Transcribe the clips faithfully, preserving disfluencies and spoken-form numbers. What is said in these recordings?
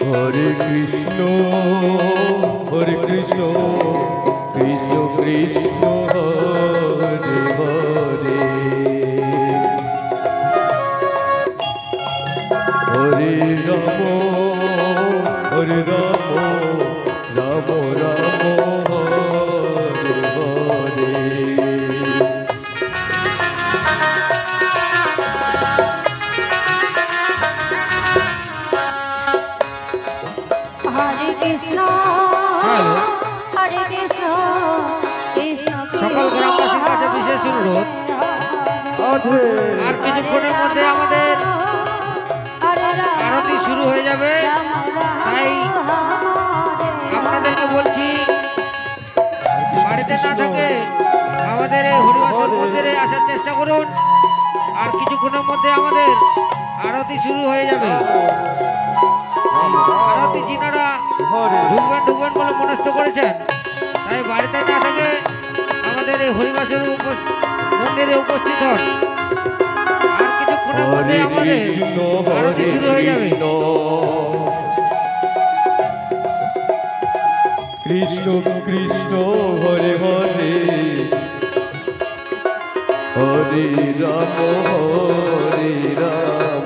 হরে কৃষ্ণ হরে কৃষ্ণ কৃষ্ণ কৃষ্ণ হরে হরে হরে রাম হরে রাম রাম রাম হরে হরে হরে কৃষ্ণ হরে কৃষ্ণ কৃষ্ণ সকল গ্রামবাসীর কাছে বিশেষ অনুরোধ, আর কিছুক্ষণের মধ্যে আমাদের আরতি শুরু হয়ে যাবে। তাই আপনাদেরকে বলছি, বাড়িতে না থাকে আমাদের এই হরিবাসর মন্দিরে আসার চেষ্টা করুন। আর কিছুক্ষণের মধ্যে আমাদের আরতি শুরু হয়ে যাবে। আরতি যিনারা ঢুকবেন ঢুকবেন বলে মনস্থ করেছেন, তাই বাড়িতে না থেকে আমাদের এই হরিবাসের মন্দিরে উপস্থিত হন। আর কিছুক্ষণের মধ্যে আমাদের আরতি শুরু হয়ে যাবে। কৃষ্ণ কৃষ্ণ হরে হরে হরে রাম হরে রাম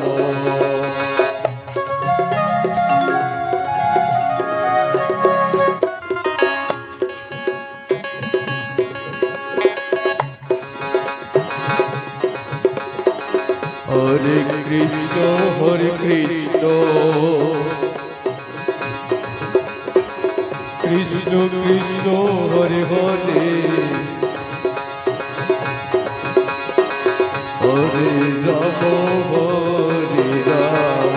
হরে কৃষ্ণ হরে কৃষ্ণ কৃষ্ণ কৃষ্ণ হরে হরে হরে রাম হরে রাম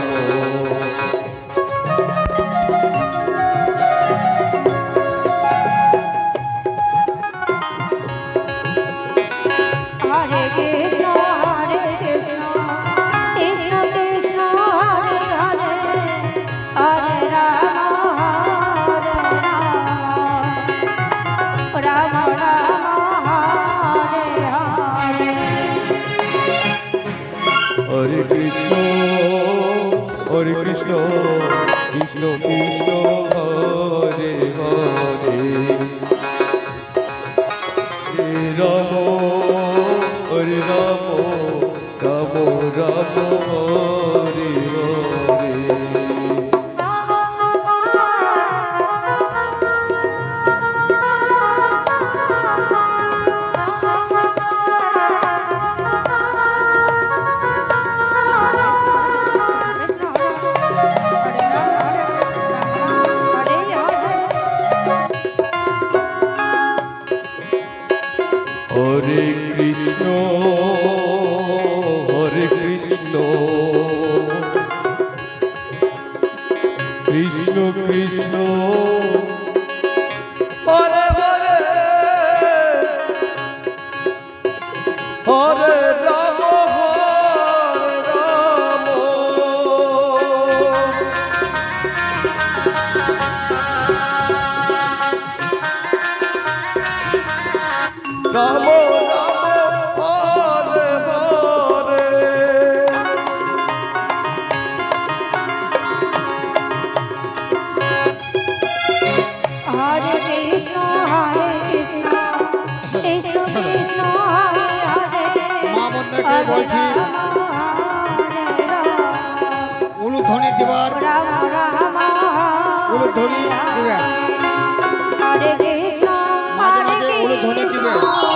হরে কৃষ্ণ হরে কৃষ্ণ কৃষ্ণ কৃষ্ণ হরে হরে হরে রাম হরে রাম রাম রাম হরে হরে হরে কৃষ্ণ হরে কৃষ্ণ কৃষ্ণ কৃষ্ণ হরে হরে রাম হরে রাম রাম রাম হরে হরে হরে কৃষ্ণ হরে কৃষ্ণ কৃষ্ণ কৃষ্ণ হরে হরে হরে রাম হরে রাম রাম হরে কৃষ্ণ হরে কৃষ্ণ কৃষ্ণ কৃষ্ণ হরে হরে মা বন্দাকে বলছি উলুধ্বনি দেবার, রাম রাম উলুধ্বনি দিবেন। হরে কৃষ্ণ মাঝে হরে মাঝে উলুধ্বনি দিবেন। কৃষ্ণ